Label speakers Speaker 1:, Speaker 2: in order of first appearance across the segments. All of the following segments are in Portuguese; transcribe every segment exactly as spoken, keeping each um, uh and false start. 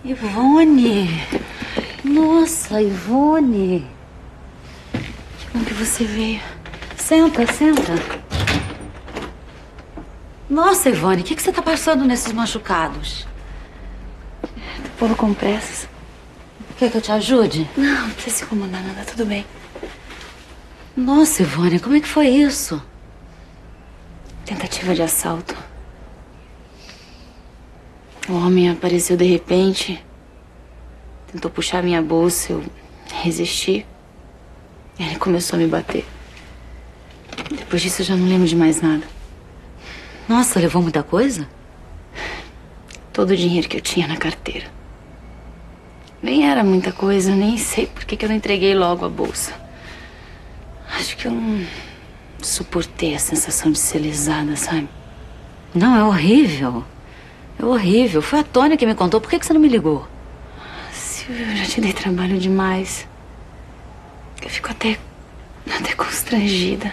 Speaker 1: Ivone! Nossa, Ivone! Que bom que você veio. Senta, senta. Nossa, Ivone, o que, que você tá passando nesses machucados?
Speaker 2: Tô pondo compressas.
Speaker 1: Quer que eu te ajude?
Speaker 2: Não, não precisa se incomodar, nada, tudo bem.
Speaker 1: Nossa, Ivone, como é que foi isso?
Speaker 2: Tentativa de assalto. O homem apareceu de repente, tentou puxar minha bolsa, eu resisti. Ele começou a me bater. Depois disso eu já não lembro de mais nada.
Speaker 1: Nossa, levou muita coisa?
Speaker 2: Todo o dinheiro que eu tinha na carteira. Nem era muita coisa, nem sei por que que eu não entreguei logo a bolsa. Acho que eu não suportei a sensação de ser lesada, sabe?
Speaker 1: Não, é horrível. É horrível. Foi a Tônia que me contou. Por que que você não me ligou?
Speaker 2: Silvia, eu já te dei trabalho demais. Eu fico até... até constrangida.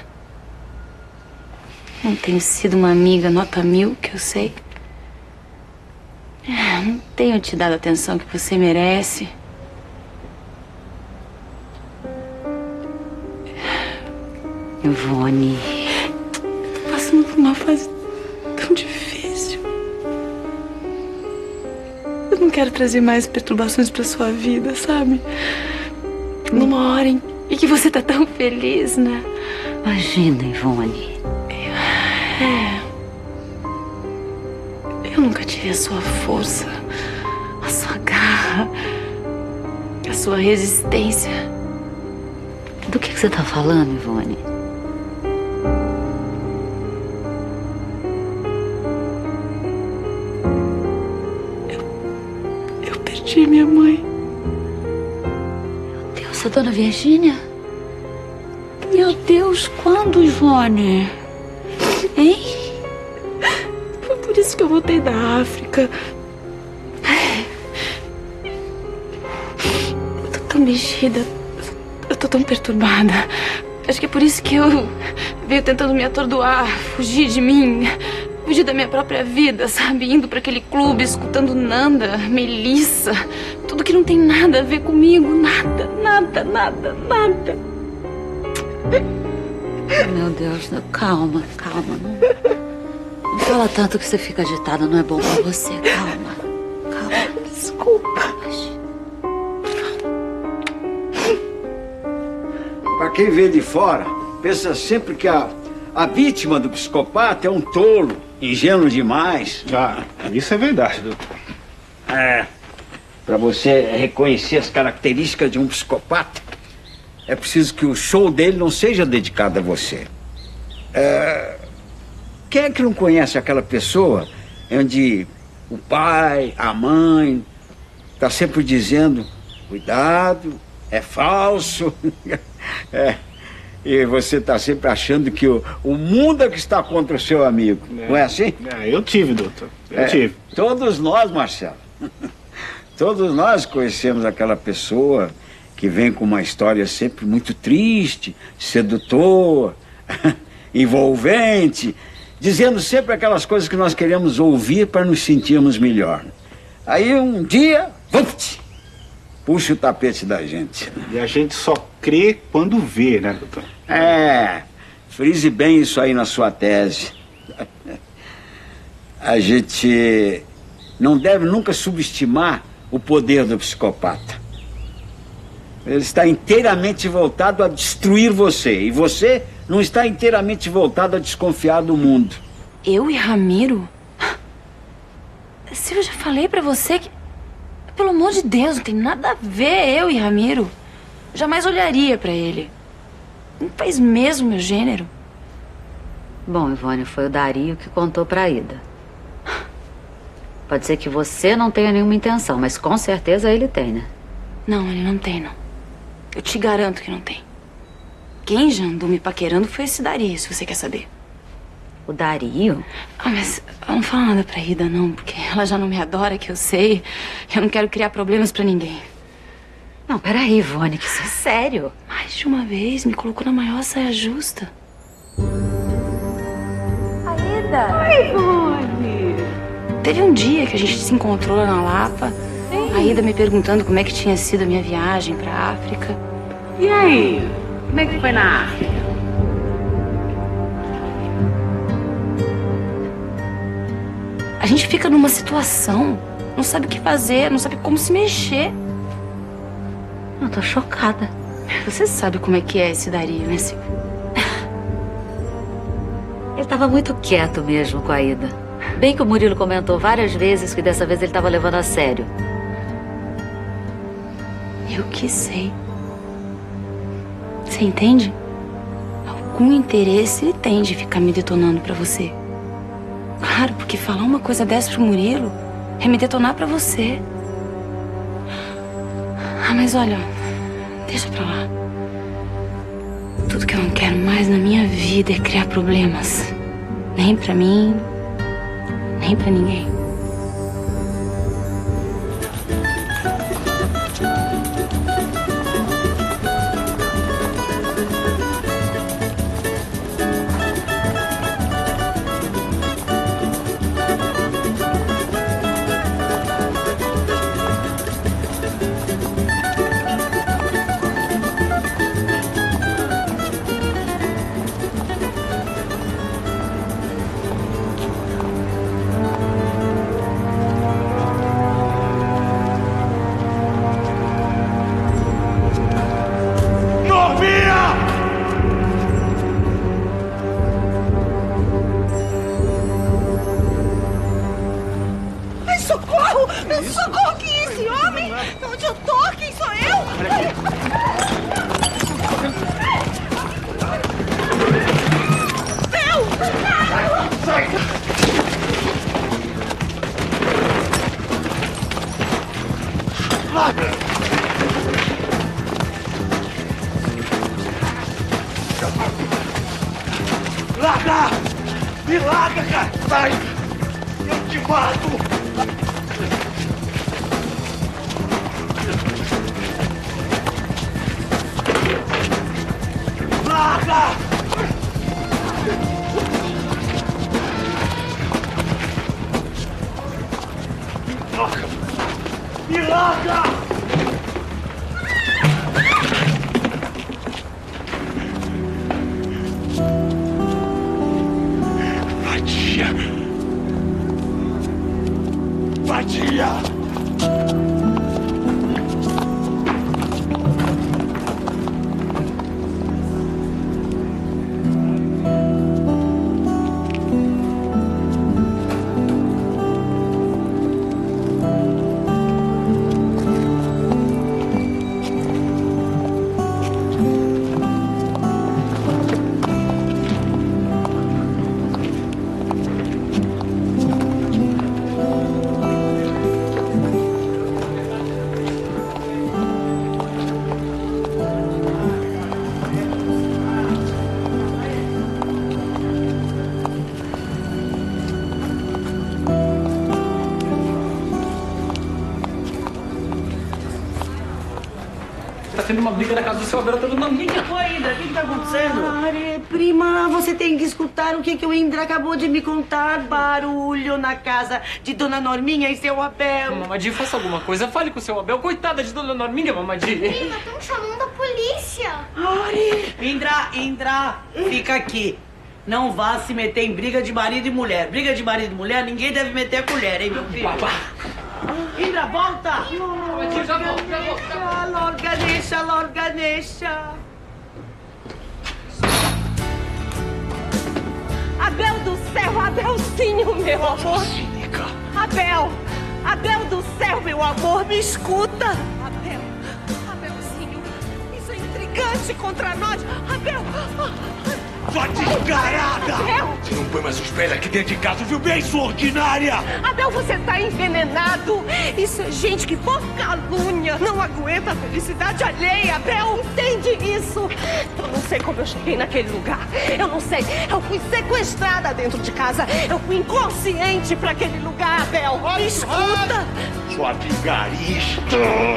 Speaker 2: Não tenho sido uma amiga nota mil, que eu sei. Não tenho te dado a atenção que você merece.
Speaker 1: Ivone...
Speaker 2: Tô passando por uma fase tão difícil. Eu não quero trazer mais perturbações pra sua vida, sabe? Numa hora em que você tá tão feliz, né?
Speaker 1: Imagina, Ivone.
Speaker 2: É... Eu nunca tive a sua força, a sua garra, a sua resistência.
Speaker 1: Do que, que você tá falando, Ivone?
Speaker 2: Eu... Eu perdi minha mãe.
Speaker 1: Meu Deus, a dona Virgínia? Meu Deus, quando, Ivone? Hein?
Speaker 2: Foi por isso que eu voltei da África. Eu tô tão mexida. Eu tô tão perturbada. Acho que é por isso que eu veio tentando me atordoar, fugir de mim, fugir da minha própria vida, sabe? Indo pra aquele clube, escutando Nanda, Melissa. Tudo que não tem nada a ver comigo. Nada, nada, nada, nada.
Speaker 1: Meu Deus, calma, calma. Não, não fala tanto que você fica agitada, não é bom pra você. Calma, calma.
Speaker 2: Desculpa.
Speaker 3: Para quem vê de fora, pensa sempre que a, a vítima do psicopata é um tolo, ingênuo demais.
Speaker 4: Ah, isso é verdade, doutor.
Speaker 3: É. Para você reconhecer as características de um psicopata, é preciso que o show dele não seja dedicado a você. É... Quem é que não conhece aquela pessoa onde o pai, a mãe, tá sempre dizendo, cuidado, é falso. É. E você tá sempre achando que o, o mundo é que está contra o seu amigo. É. Não é assim?
Speaker 4: É, eu tive, doutor. Eu
Speaker 3: é.
Speaker 4: tive.
Speaker 3: Todos nós, Marcelo. Todos nós conhecemos aquela pessoa que vem com uma história sempre muito triste, sedutora, envolvente, dizendo sempre aquelas coisas que nós queremos ouvir para nos sentirmos melhor. Aí um dia, vamos, puxa o tapete da gente.
Speaker 4: E a gente só crê quando vê, né, doutor?
Speaker 3: É, frise bem isso aí na sua tese. A gente não deve nunca subestimar o poder do psicopata. Ele está inteiramente voltado a destruir você. E você não está inteiramente voltado a desconfiar do mundo.
Speaker 2: Eu e Ramiro? Se eu já falei pra você que... Pelo amor de Deus, não tem nada a ver eu e Ramiro. Jamais olharia pra ele. Não faz mesmo meu gênero.
Speaker 1: Bom, Ivone, foi o Dario que contou pra Ida. Pode ser que você não tenha nenhuma intenção, mas com certeza ele tem, né?
Speaker 2: Não, ele não tem, não. Eu te garanto que não tem. Quem já andou me paquerando foi esse Dario, se você quer saber.
Speaker 1: O Dario?
Speaker 2: Ah, mas eu não falo nada pra Ida, não, porque ela já não me adora, que eu sei. Eu não quero criar problemas pra ninguém.
Speaker 1: Não, peraí, Ivone, que isso é sério.
Speaker 2: Mais de uma vez me colocou na maior saia justa.
Speaker 1: Aida!
Speaker 2: Ai, Ivone! Teve um dia que a gente se encontrou lá na Lapa. Sim. A Ida me perguntando como é que tinha sido a minha viagem pra África.
Speaker 5: E aí? Como é que foi na África?
Speaker 2: A gente fica numa situação, não sabe o que fazer, não sabe como se mexer.
Speaker 1: Eu tô chocada.
Speaker 2: Você sabe como é que é esse Dario, né, Silvia?
Speaker 1: Ele tava muito quieto mesmo com a Ida. Bem que o Murilo comentou várias vezes que dessa vez ele tava levando a sério.
Speaker 2: Eu que sei. Você entende? Algum interesse ele tem de ficar me detonando pra você. Claro, porque falar uma coisa dessa pro Murilo é me detonar pra você. Ah, mas olha, deixa pra lá. Tudo que eu não quero mais na minha vida é criar problemas. Nem pra mim, nem pra ninguém.
Speaker 6: Socorro! Socorro! Quem é esse homem? Onde eu tô? Quem sou eu? Meu!
Speaker 7: Sai! Larga! Larga! Me larga, cara! Sai! Eu te mato! Larga! Me larga! Vadia! Vadia!
Speaker 8: Tá tendo uma briga na casa do seu Abel, tá dando uma minha.
Speaker 6: Oi, Indra, o que que tá acontecendo? Are, prima, você tem que escutar o que, que o Indra acabou de me contar. Barulho na casa de Dona Norminha e seu Abel.
Speaker 8: Mamadi, faça alguma coisa. Fale com o seu Abel. Coitada de Dona Norminha, Mamadi.
Speaker 9: Prima, estão chamando a polícia.
Speaker 6: Are. Indra, Indra, fica aqui. Não vá se meter em briga de marido e mulher. Briga de marido e mulher, ninguém deve meter a colher, hein, meu filho?
Speaker 8: Papá.
Speaker 6: Indra, volta!
Speaker 8: Mamadi, já volto, já volto, já volto.
Speaker 6: Lorga, deixa, lorga, deixa. Abel do céu, Abelzinho, meu amor. Abel, Abel do céu, meu amor, me escuta. Abel, Abelzinho, isso é intrigante contra nós. Abel,
Speaker 7: Sua descarada!
Speaker 6: Abel!
Speaker 7: Você não põe mais os pés aqui dentro de casa, viu bem, sua ordinária?
Speaker 6: Abel, você tá envenenado. Isso é gente que por calúnia não aguenta a felicidade alheia. Abel, entende isso? Eu não sei como eu cheguei naquele lugar. Eu não sei. Eu fui sequestrada dentro de casa. Eu fui inconsciente pra aquele lugar, Abel. Me escuta.
Speaker 7: Sua vigarista!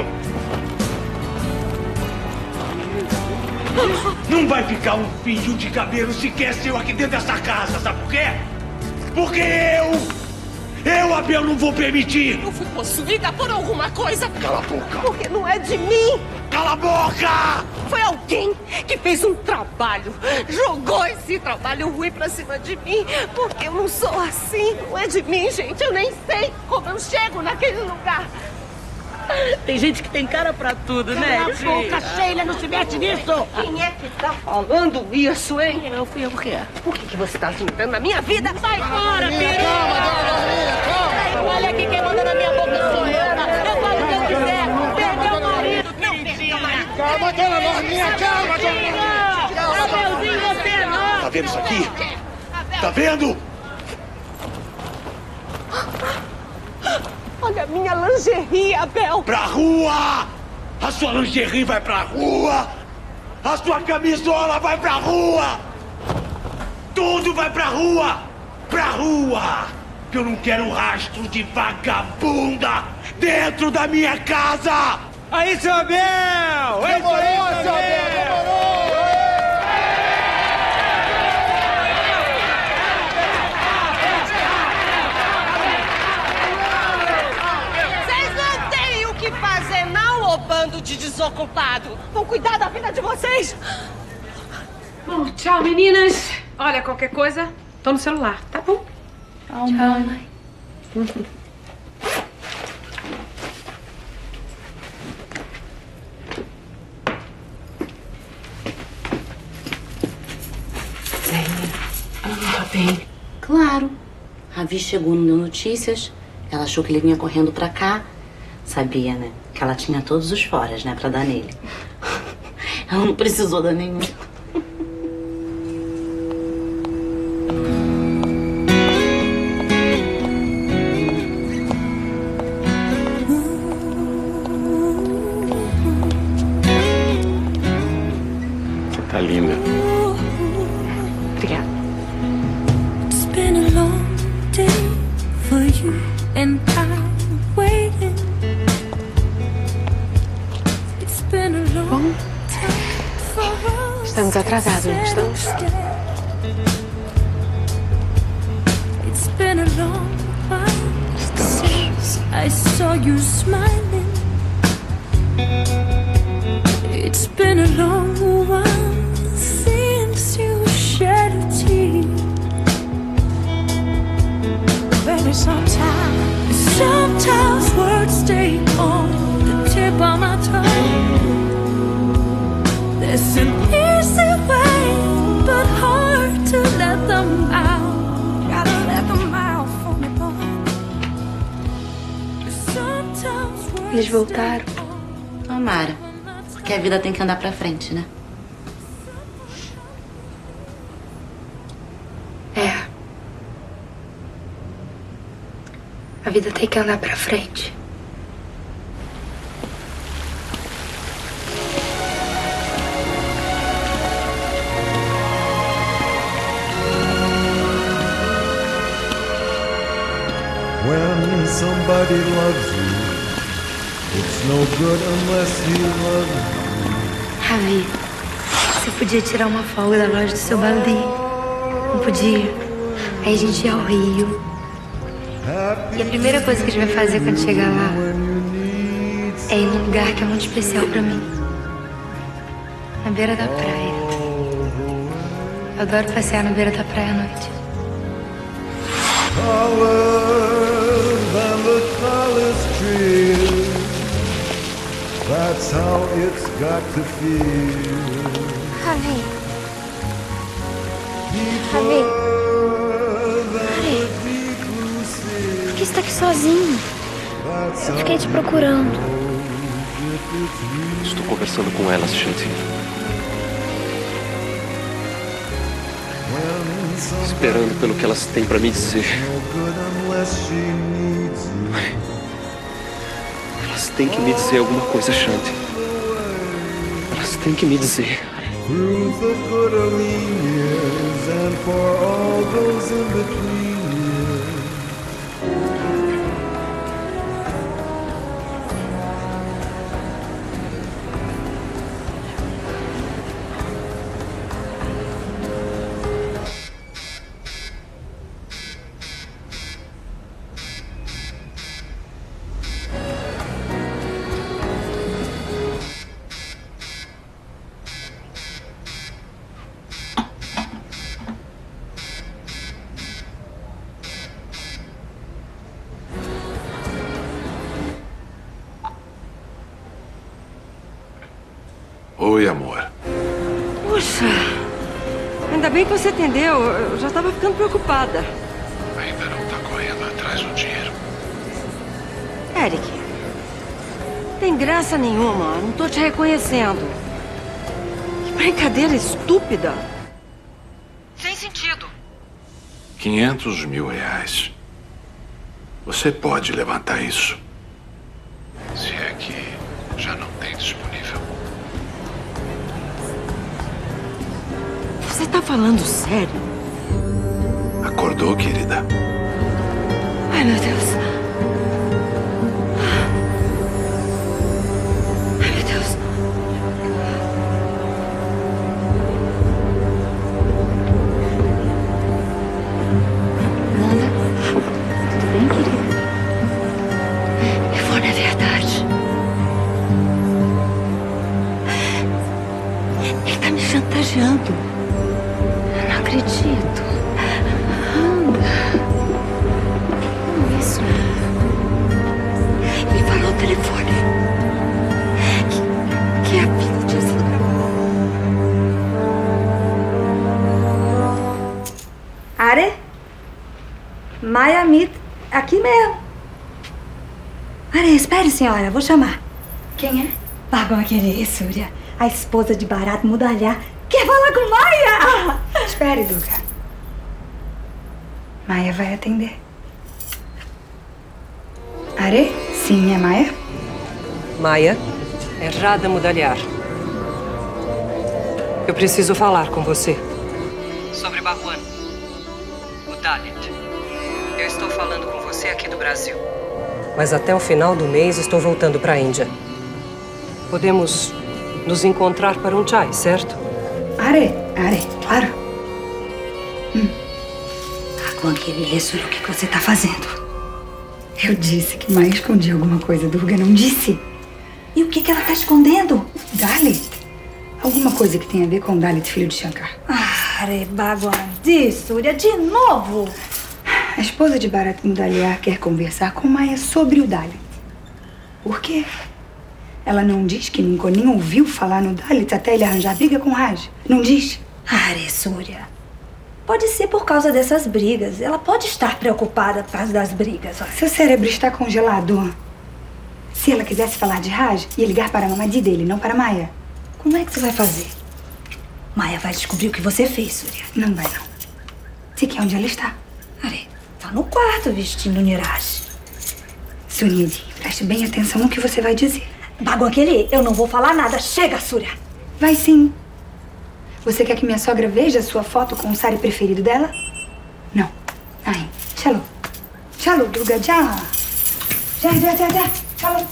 Speaker 7: Não vai ficar um fio de cabelo sequer seu aqui dentro dessa casa, sabe por quê? Porque eu, Eu, Abel, não vou permitir!
Speaker 6: Eu fui possuída por alguma coisa.
Speaker 7: Cala a boca!
Speaker 6: Porque não é de mim.
Speaker 7: Cala a boca!
Speaker 6: Foi alguém que fez um trabalho, jogou esse trabalho ruim pra cima de mim, porque eu não sou assim, não é de mim, gente. Eu nem sei como eu chego naquele lugar.
Speaker 5: Tem gente que tem cara pra tudo, né?
Speaker 6: Cala a boca, Sheila, não se mete nisso! Quem é que tá falando isso, hein? Eu fui eu, por quê? Por que, que você tá se metendo na minha vida? Sai fora, piranha! Calma, olha aqui, quem manda na minha boca sou eu, tá? Eu falo o que eu quiser. Perdeu o marido, não perdeu o marido.
Speaker 7: Calma, dona Norminha, calma, dona
Speaker 6: Abelzinho, você não!
Speaker 7: Tá vendo isso aqui? Tá vendo?
Speaker 6: Olha a minha lingerie, Abel!
Speaker 7: Pra rua! A sua lingerie vai pra rua! A sua camisola vai pra rua! Tudo vai pra rua! Pra rua! Que eu não quero rastro de vagabunda dentro da minha casa!
Speaker 8: Aí, seu Abel! É isso aí, seu Abel!
Speaker 6: Fazer não, ô bando de desocupado. Vão cuidar da vida de vocês.
Speaker 5: Bom, tchau, meninas. Olha, qualquer coisa, tô no celular, tá bom?
Speaker 2: Tchau, mãe.
Speaker 1: Ela não tá bem. Claro. A Vi chegou, não deu notícias. Ela achou que ele vinha correndo pra cá. Sabia, né? Que ela tinha todos os foras, né? Pra dar nele. Ela não precisou dar nenhum.
Speaker 4: Você tá linda.
Speaker 6: Obrigada.
Speaker 10: It's been a long day for you and I waiting. It's been a long time for us.
Speaker 2: Estamos atrasados, não estamos?
Speaker 10: It's been a long while since I saw you smiling. It's been a long while since you shed a tear. Baby, sometimes, sometimes words stay on the tip of my tongue. There's an easy way, but hard to let them out. Gotta let them out for me, boy. Sometimes words
Speaker 2: Eles voltaram.
Speaker 1: Tomara. Porque a vida tem que andar pra frente, né?
Speaker 2: É. A vida tem que andar pra frente.
Speaker 11: When somebody loves you, it's no good unless he loves you.
Speaker 2: Ravi, você podia tirar uma folga da loja do seu balde? Não podia? Aí a gente ia ao Rio. E a primeira coisa que a gente vai fazer quando chegar lá é ir num lugar que é muito especial pra mim. Na beira da praia. Eu adoro passear na beira da praia à noite.
Speaker 11: Taller than the tallest tree. That's how it's got to feel.
Speaker 9: Ravi. Ravi. Ravi. Por que você tá aqui sozinho? Eu fiquei te procurando.
Speaker 12: Estou conversando com elas, Shanti. Esperando pelo que elas têm pra me dizer. Elas têm que me dizer alguma coisa, Shanti. Elas têm que me dizer.
Speaker 11: Through the good or lean years and for all those in between years.
Speaker 13: Oi, amor.
Speaker 6: Puxa, ainda bem que você atendeu. Eu já estava ficando preocupada.
Speaker 13: Ainda não tá correndo atrás do dinheiro.
Speaker 6: Eric, tem graça nenhuma. Não tô te reconhecendo. Que brincadeira estúpida. Sem sentido.
Speaker 13: quinhentos mil reais. Você pode levantar isso. Se é que já não tem disponível.
Speaker 6: Você tá falando sério?
Speaker 13: Acordou, querida?
Speaker 6: Ai, meu Deus. Ai, meu Deus.
Speaker 9: Nanda, tudo bem, querida?
Speaker 6: Ivone, é verdade. Ele tá me chantageando. Eu não acredito.
Speaker 9: Nanda. Não é isso.
Speaker 6: Ele falou ao telefone. Que, que a vida tinha sido gravada.
Speaker 14: Are? Maya Mit, aqui mesmo. Are, espere, senhora, vou chamar.
Speaker 9: Quem é?
Speaker 14: Bagão aquele, Súria. A esposa de Bharat Mudaliar. Quer falar com Maya?
Speaker 9: Espere, Duga. Maya vai atender. Are? Sim, é Maya?
Speaker 6: Maya, é Radha Mudaliar. Eu preciso falar com você. Sobre Bhagwan, o Dalit. Eu estou falando com você aqui do Brasil. Mas até o final do mês estou voltando para a Índia. Podemos nos encontrar para um chai, certo?
Speaker 9: Are, Are, claro.
Speaker 14: Hum. Bagão aquele, Súria, o que você tá fazendo?
Speaker 9: Eu disse que Maya escondia alguma coisa, Durga, não disse?
Speaker 14: E o que, que ela tá escondendo?
Speaker 9: Dalit. Alguma coisa que tem a ver com Dalit, filho de Shankar.
Speaker 14: Are, Bagão, Súria, de novo.
Speaker 9: A esposa de Bharat Mudaliar quer conversar com Maya sobre o Dalit. Por quê? Ela não diz que nunca nem ouviu falar no Dalit até ele arranjar briga com Raj. Não diz?
Speaker 14: Are, Súria. Pode ser por causa dessas brigas. Ela pode estar preocupada por causa das brigas. Olha.
Speaker 9: Seu cérebro está congelado. Se ela quisesse falar de Raj, ia ligar para a mamãe dele, não para Maya.
Speaker 14: Como é que você vai fazer? Maya vai descobrir o que você fez, Súria.
Speaker 9: Não vai, não. Você quer onde ela está?
Speaker 14: Are, tá no quarto vestindo Niraj.
Speaker 9: Sunidhi, preste bem atenção no que você vai dizer.
Speaker 14: Bagulho aquele, eu não vou falar nada. Chega, Súria.
Speaker 9: Vai sim. Você quer que minha sogra veja a sua foto com o sari preferido dela? Não. Ai, chalo. Chalo, Durga, já. Já, já, já, já. Chalo.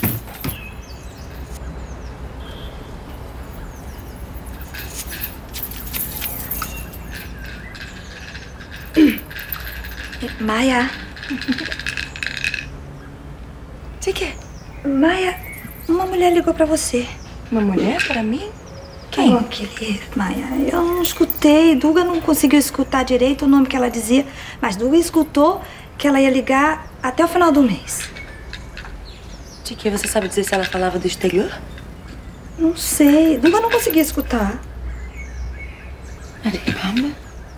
Speaker 14: Maya.
Speaker 2: O que é?
Speaker 14: Maya, uma mulher ligou pra você.
Speaker 2: Uma mulher para mim?
Speaker 14: Quem? Oh, que Maya, eu não escutei. Duga não conseguiu escutar direito o nome que ela dizia, mas Duga escutou que ela ia ligar até o final do mês.
Speaker 2: De que você sabe dizer se ela falava do exterior?
Speaker 14: Não sei. Duga não conseguia escutar.
Speaker 2: Calma.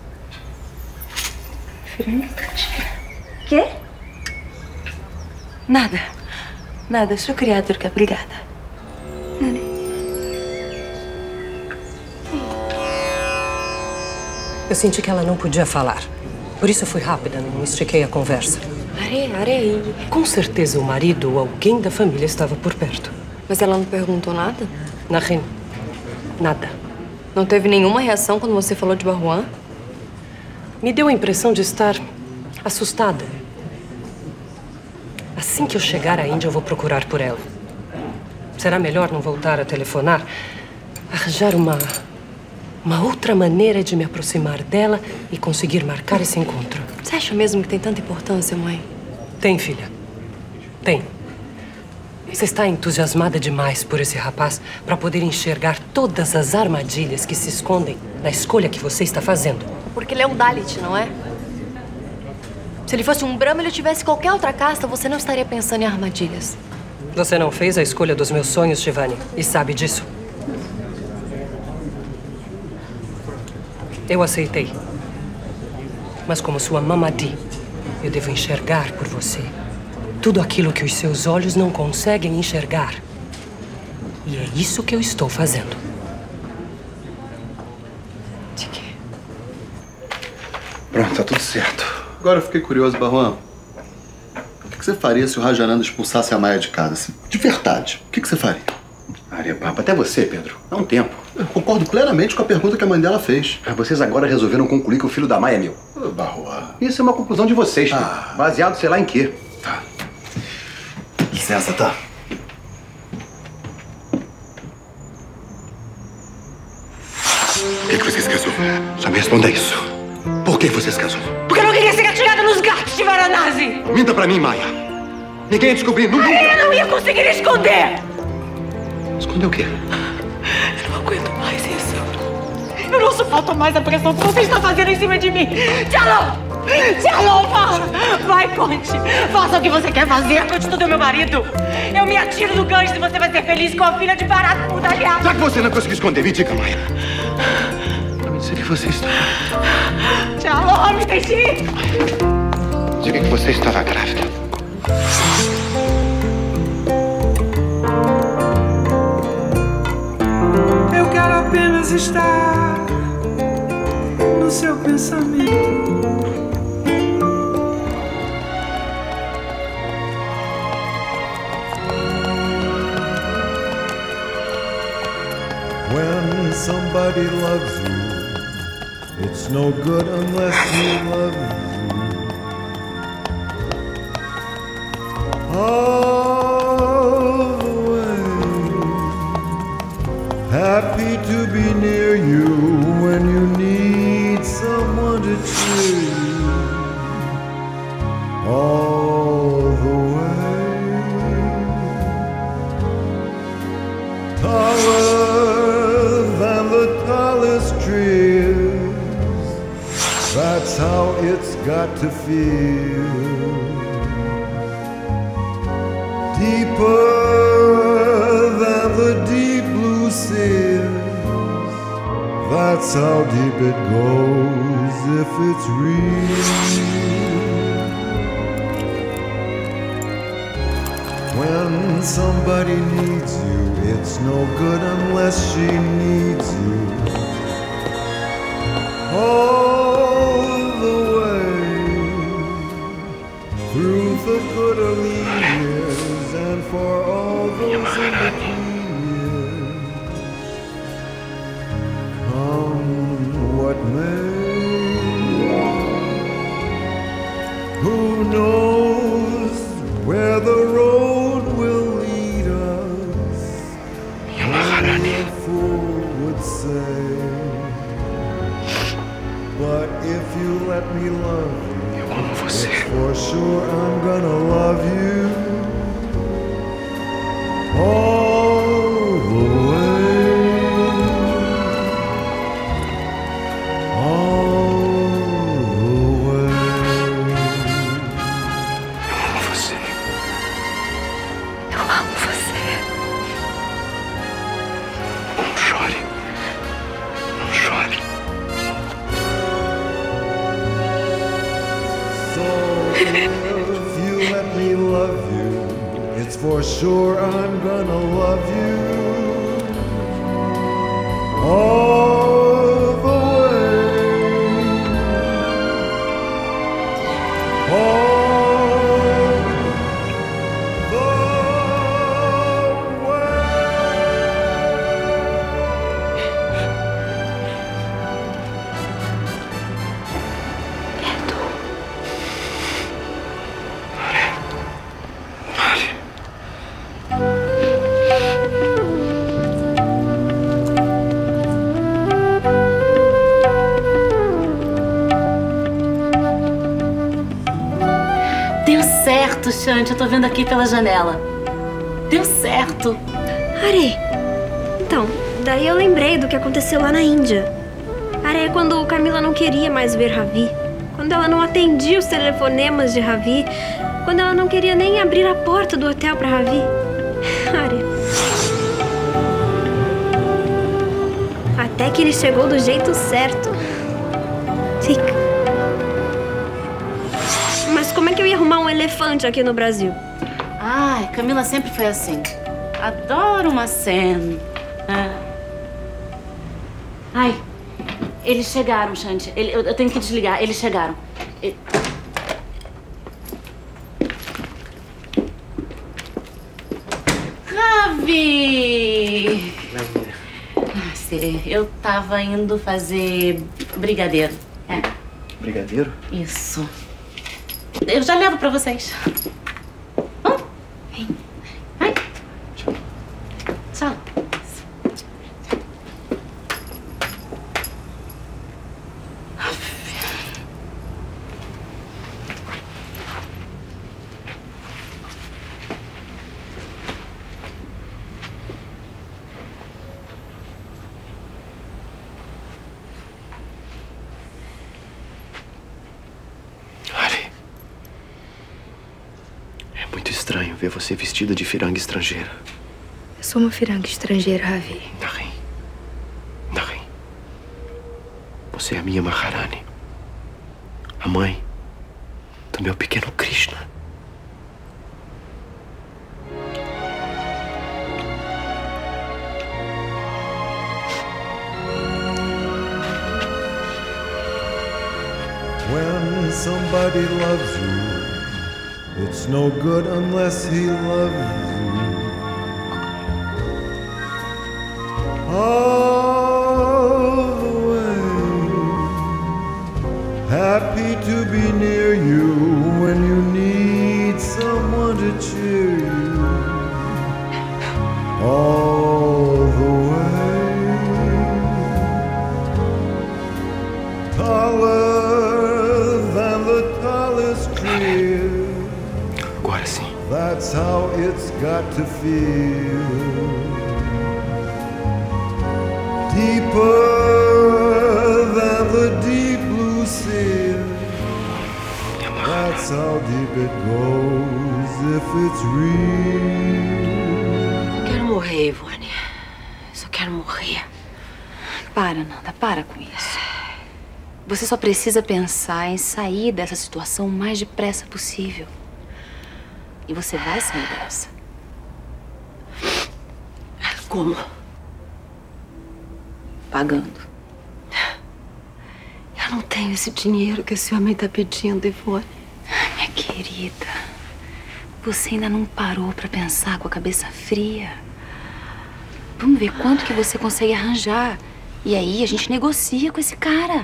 Speaker 14: Quê?
Speaker 2: Nada. Nada. Shukriya, Durga. Obrigada.
Speaker 6: Eu senti que ela não podia falar. Por isso eu fui rápida, não estiquei a conversa.
Speaker 2: Are, Are.
Speaker 6: Com certeza o marido ou alguém da família estava por perto.
Speaker 2: Mas ela não perguntou nada?
Speaker 6: Nahin, nada.
Speaker 2: Não teve nenhuma reação quando você falou de Bhagwan?
Speaker 6: Me deu a impressão de estar assustada. Assim que eu chegar à Índia, eu vou procurar por ela. Será melhor não voltar a telefonar? Arranjar uma... uma outra maneira de me aproximar dela e conseguir marcar esse encontro.
Speaker 2: Você acha mesmo que tem tanta importância, mãe?
Speaker 6: Tem, filha. Tem. Você está entusiasmada demais por esse rapaz para poder enxergar todas as armadilhas que se escondem na escolha que você está fazendo.
Speaker 2: Porque ele é um Dalit, não é? Se ele fosse um Brahma, ele tivesse qualquer outra casta, você não estaria pensando em armadilhas.
Speaker 6: Você não fez a escolha dos meus sonhos, Shivani, e sabe disso.
Speaker 15: Eu aceitei. Mas como sua mamadi, eu devo enxergar por você tudo aquilo que os seus olhos não conseguem enxergar. E é isso que eu estou fazendo.
Speaker 16: Pronto, tá tudo certo. Agora eu fiquei curioso, Barruan. O que você faria se o Rajananda expulsasse a Maia de casa? Assim, de verdade, o que você faria?
Speaker 17: Arepapo, até você, Pedro. Dá um tempo.
Speaker 16: Eu concordo plenamente com a pergunta que a mãe dela fez.
Speaker 17: Vocês agora resolveram concluir que o filho da Maia é meu.
Speaker 16: Ô, Barruan.
Speaker 17: Isso é uma conclusão de vocês, Pedro.
Speaker 16: Ah.
Speaker 17: Baseado sei lá em quê.
Speaker 16: Tá. Licença, tá?
Speaker 17: O que, que você se casou? Só me responda isso. Por que você se casou?
Speaker 6: Porque eu não queria ser atirada nos gatos de Varanasi!
Speaker 17: Minta pra mim, Maia. Ninguém ia descobrir nunca.
Speaker 6: Eu não ia conseguir esconder!
Speaker 17: Esconder o quê?
Speaker 6: Eu não aguento mais isso. Eu não suporto mais a pressão que você está fazendo em cima de mim. Tchalô! Tchalô, fala! Vai, conte! Faça o que você quer fazer, conte tudo ao meu marido. Eu me atiro do gancho e você vai ser feliz com a filha de barato mudalhado.
Speaker 17: Já que você não conseguiu esconder, me diga, Maia. Pra me dizer que você está...
Speaker 6: Tchalô, me deixe ir!
Speaker 17: Diga que você estava grávida.
Speaker 11: Eu quero apenas estar no seu pensamento. When somebody loves you, it's no good unless he loves you. All the way, happy to be near you when you need someone to cheer you. All the way, taller than the tallest trees. That's how it's got to feel. Deeper than the deep blue seas. That's how deep it goes if it's real. When somebody needs you, it's no good unless she needs you. All the way through the good early years and for all those in between years. Come what may, who knows where the road will lead us? Only a fool would say. But if you let me love you, it's for sure I'm gonna love you all the way, all the way.
Speaker 17: Eu amo você.
Speaker 6: Eu amo você.
Speaker 17: Não chore. Não chore.
Speaker 11: So if you let me love you, it's for sure I'm gonna love you all the way, all the
Speaker 1: Deu certo, Xande. Eu tô vendo aqui pela janela. Deu certo.
Speaker 18: Are, então, daí eu lembrei do que aconteceu lá na Índia. Are, é quando Camila não queria mais ver Ravi. Quando ela não atendia os telefonemas de Ravi. Quando ela não queria nem abrir a porta do hotel pra Ravi. Are. Até que ele chegou do jeito certo. Fica. Mas como é que eu ia arrumar um elefante aqui no Brasil?
Speaker 1: Ai, Camila sempre foi assim. Adoro uma cena. Ah. Ai, eles chegaram, Xande. Ele, eu, eu tenho que desligar. Eles chegaram. Ele... Ravi! Ah, Siri, eu tava indo fazer brigadeiro. É.
Speaker 12: Brigadeiro?
Speaker 1: Isso. Eu já levo pra vocês. Vamos? Vem. Vai. Tchau. Tchau.
Speaker 12: Estranho ver você vestida de firanga estrangeira.
Speaker 9: Eu sou uma firanga estrangeira, Ravi.
Speaker 12: Narim. Narim. Você é a minha Maharani. A mãe do meu pequeno Krishna.
Speaker 11: When somebody loves you, it's no good unless he loves you. All the way, happy to be near you when you need someone to cheer you. All the way, taller than the tallest tree.
Speaker 12: Agora sim.
Speaker 11: That's how it's got to feel. Deeper than the deep blue sea. That's how deep it goes if it's real.
Speaker 2: Eu quero morrer, Ivone. Eu só quero morrer.
Speaker 9: Para, Nanda, para com isso. Você só precisa pensar em sair dessa situação o mais depressa possível. E você vai sair dessa.
Speaker 2: Como?
Speaker 9: Pagando.
Speaker 2: Eu não tenho esse dinheiro que esse homem tá pedindo, Ivone.
Speaker 9: Minha querida, você ainda não parou pra pensar com a cabeça fria. Vamos ver quanto que você consegue arranjar. E aí a gente negocia com esse cara.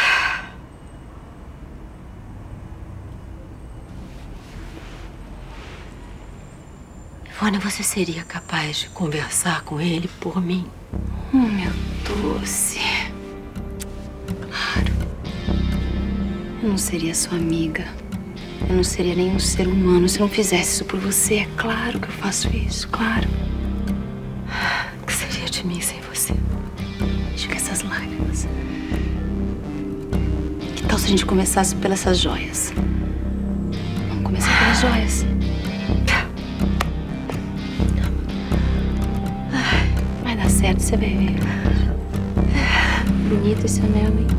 Speaker 2: Ivone, você seria capaz de conversar com ele por mim?
Speaker 9: Oh, meu doce. Claro. Eu não seria sua amiga. Eu não seria nenhum ser humano se eu não fizesse isso por você. É claro que eu faço isso, claro.
Speaker 2: O que seria de mim sem você?
Speaker 9: Deixa com essas lágrimas. Que tal se a gente começasse pelas essas joias? Vamos começar pelas joias. Vai dar certo, você vai ver. Bonito esse anel, hein?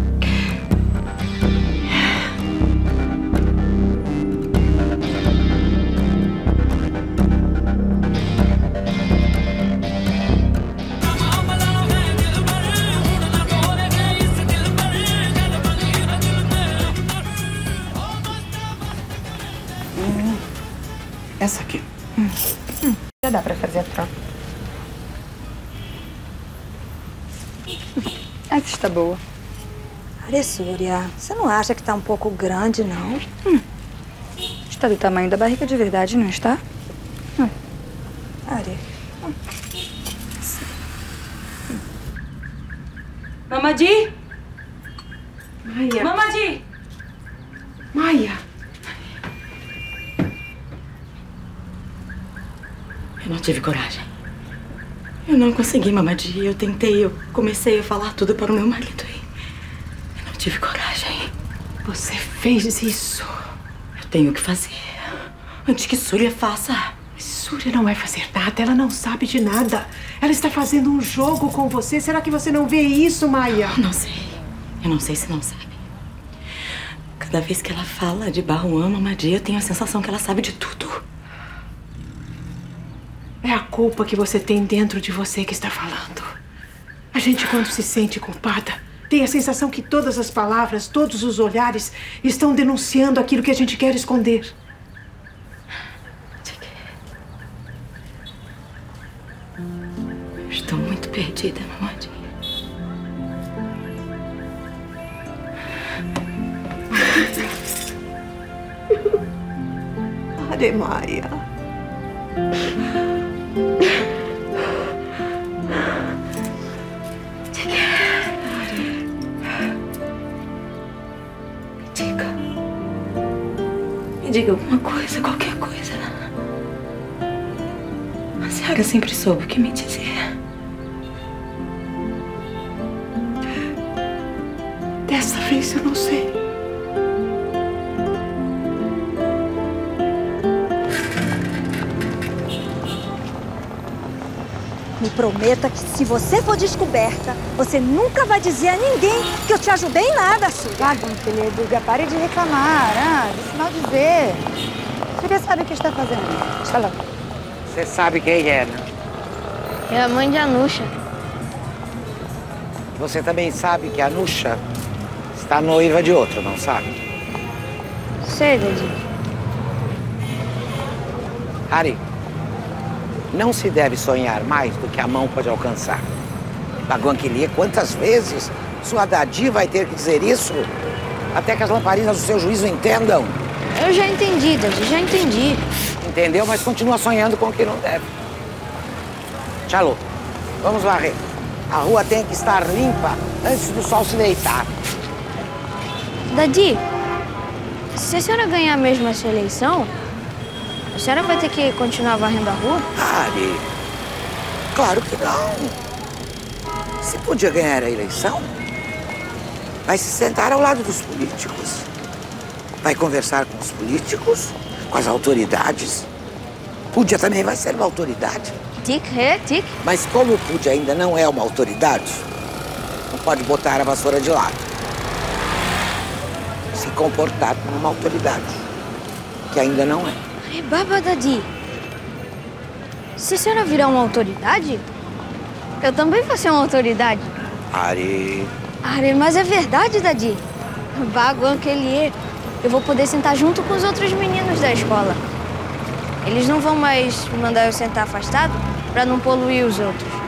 Speaker 19: Essa aqui.
Speaker 9: Hum. Hum. Já dá pra fazer a troca. Essa está boa.
Speaker 14: Aresúria, você não acha que tá um pouco grande, não?
Speaker 9: Hum. Está do tamanho da barriga de verdade, não está? Hum.
Speaker 14: Are.
Speaker 9: Hum. Mamadi?
Speaker 5: Maia.
Speaker 9: Mamadi!
Speaker 5: Maia.
Speaker 19: Eu não tive coragem. Eu não consegui, Mamadi. Eu tentei, eu comecei a falar tudo para o meu marido e eu não tive coragem.
Speaker 5: Você fez isso.
Speaker 19: Eu tenho que fazer. Antes que Súria faça.
Speaker 5: Súria não vai fazer nada, ela não sabe de nada. Ela está fazendo um jogo com você. Será que você não vê isso, Maia?
Speaker 19: Eu não sei. Eu não sei se não sabe. Cada vez que ela fala de Baruan, Mamadi, eu tenho a sensação que ela sabe de tudo.
Speaker 5: É a culpa que você tem dentro de você que está falando. A gente, quando se sente culpada, tem a sensação que todas as palavras, todos os olhares estão denunciando aquilo que a gente quer esconder.
Speaker 19: Estou muito perdida, Mamadi.
Speaker 6: Are Maia.
Speaker 19: Me diga. Me diga alguma coisa, qualquer coisa. A senhora sempre soube o que me dizer.
Speaker 5: Dessa vez eu não sei.
Speaker 14: Me prometa que se você for descoberta, você nunca vai dizer a ninguém que eu te ajudei em nada, Silvia.
Speaker 9: Ah, Gonçalves, Duga, pare de reclamar. Ah, disse mal dizer. Silvia sabe o que está fazendo. Está lá.
Speaker 20: Você sabe quem é, né?
Speaker 18: É a mãe de Anusha.
Speaker 20: Você também sabe que a Anusha está noiva de outro, não sabe?
Speaker 18: Sei, Dadi.
Speaker 20: Hari, não se deve sonhar mais do que a mão pode alcançar. Baguanquilia, quantas vezes sua Dadi vai ter que dizer isso? Até que as lamparinas do seu juízo entendam.
Speaker 18: Eu já entendi, Dadi, já entendi.
Speaker 20: Entendeu? Mas continua sonhando com o que não deve. Tchalu, vamos varrer. A rua tem que estar limpa antes do sol se deitar.
Speaker 18: Dadi, se a senhora ganhar mesmo essa eleição, a senhora vai ter que continuar varrendo a rua?
Speaker 20: Hari, claro que não. Se podia ganhar a eleição, vai se sentar ao lado dos políticos. Vai conversar com os políticos, com as autoridades. Pudia também vai ser uma autoridade.
Speaker 18: Tic, é, tic.
Speaker 20: Mas como o Pudia ainda não é uma autoridade, não pode botar a vassoura de lado. Se comportar como uma autoridade, que ainda não é.
Speaker 18: Baba, Dadi, se a senhora virar uma autoridade, eu também vou ser uma autoridade.
Speaker 20: Hari...
Speaker 18: Ari, mas é verdade, Dadi. Baguan que ele é, eu vou poder sentar junto com os outros meninos da escola. Eles não vão mais mandar eu sentar afastado pra não poluir os outros.